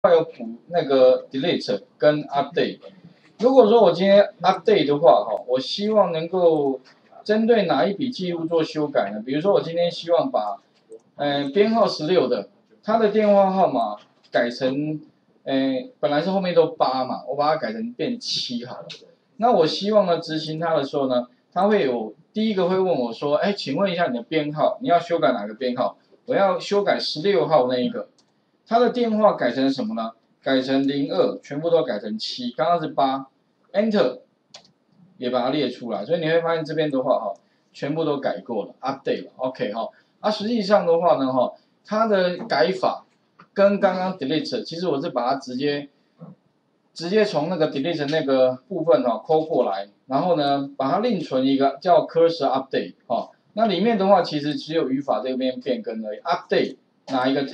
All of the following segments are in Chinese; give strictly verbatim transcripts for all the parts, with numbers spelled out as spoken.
会有补那个 delete 跟 update。如果说我今天 update 的话，哈，我希望能够针对哪一笔记录做修改呢？比如说我今天希望把，呃，编号十六的他的电话号码改成，呃，本来是后面都八嘛，我把它改成变七好了。那我希望呢，执行它的时候呢，它会有第一个会问我说，哎，请问一下你的编号，你要修改哪个编号？我要修改十六号那一个。他的电话改成什么呢？改成零二，全部都改成七，刚刚是八 ，Enter 也把它列出来，所以你会发现这边的话哈，全部都改过了 ，update 了 ，OK 哈。啊，实际上的话呢哈，它的改法跟刚刚 delete， 其实我是把它直接直接从那个 delete 那个部分哈抠过来，然后呢把它另存一个叫 cursor update 哈，那里面的话其实只有语法这边变更而已 ，update 哪一个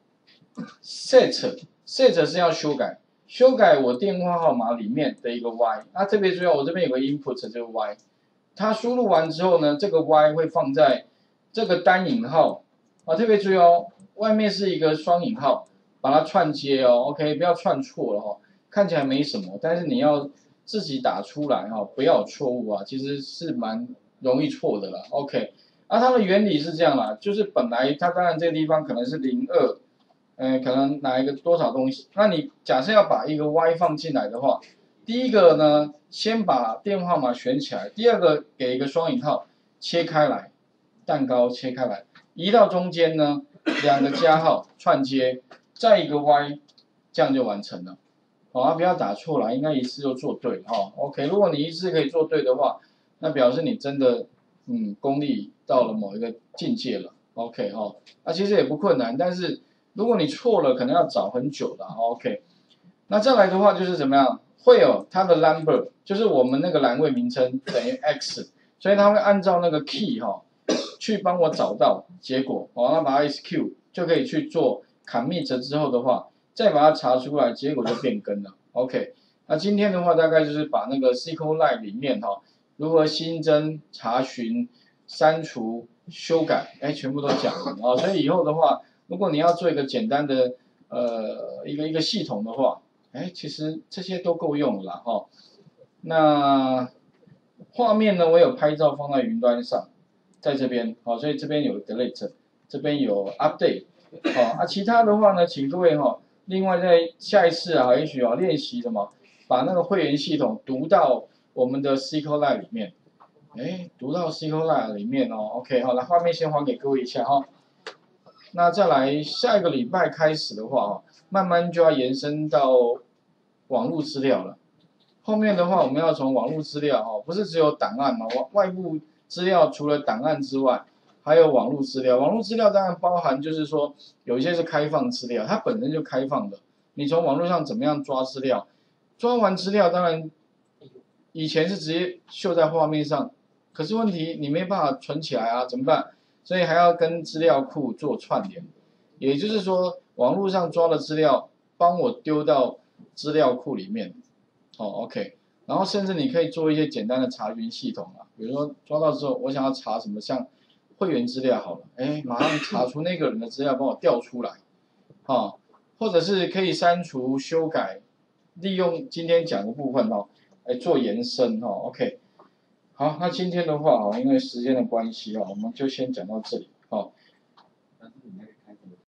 table。set set 是要修改，修改我电话号码里面的一个 y， 那特别重要，我这边有个 input 这个 y， 它输入完之后呢，这个 y 会放在这个单引号啊，特别注意哦，外面是一个双引号，把它串接哦 ，OK， 不要串错了哈、哦，看起来没什么，但是你要自己打出来哈、哦，不要有错误啊，其实是蛮容易错的啦 ，OK， 那、啊、它的原理是这样啦，就是本来它当然这个地方可能是零二。呃，可能哪一个多少东西？那你假设要把一个 y 放进来的话，第一个呢，先把电话号码选起来；第二个给一个双引号切开来，蛋糕切开来，移到中间呢，两个加号串接，再一个 y， 这样就完成了。好、哦，啊，不要打错了，应该一次就做对哈、哦。OK， 如果你一次可以做对的话，那表示你真的嗯功力到了某一个境界了。OK 哈、哦，那、啊、其实也不困难，但是。如果你错了，可能要找很久的 ，OK。那再来的话就是怎么样？会有它的 number， 就是我们那个栏位名称等于 x， 所以它会按照那个 key 哈、哦，去帮我找到结果，哦，那把它 execute 就可以去做 commit 之后的话，再把它查出来，结果就变更了 ，OK。那今天的话大概就是把那个 S Q L line 里面哈、哦，如何新增、查询、删除、修改，哎，全部都讲了啊、哦，所以以后的话。如果你要做一个简单的呃一个一个系统的话，哎，其实这些都够用了啦哈、哦。那画面呢，我有拍照放在云端上，在这边，好、哦，所以这边有 delete， 这边有 update， 好、哦、啊，其他的话呢，请各位哈、哦，另外在下一次啊，也许要练习什么，把那个会员系统读到我们的 S Q L line 里面，哎，读到 S Q L line 里面哦 ，OK， 好，来画面先还给各位一下哈、哦。那再来下一个礼拜开始的话，哈，慢慢就要延伸到网络资料了。后面的话，我们要从网络资料，哈，不是只有档案嘛，外部资料除了档案之外，还有网络资料。网络资料当然包含就是说，有一些是开放资料，它本身就开放的。你从网络上怎么样抓资料？抓完资料，当然以前是直接秀在画面上，可是问题你没办法存起来啊，怎么办？所以还要跟资料库做串联，也就是说，网络上抓的资料，帮我丢到资料库里面，哦 ，OK， 然后甚至你可以做一些简单的查询系统啊，比如说抓到之后，我想要查什么，像会员资料好了，哎，马上查出那个人的资料，帮我调出来，哦，或者是可以删除、修改，利用今天讲的部分哦，来做延伸哦 ，OK。好，那今天的话啊，因为时间的关系啊，我们就先讲到这里。好。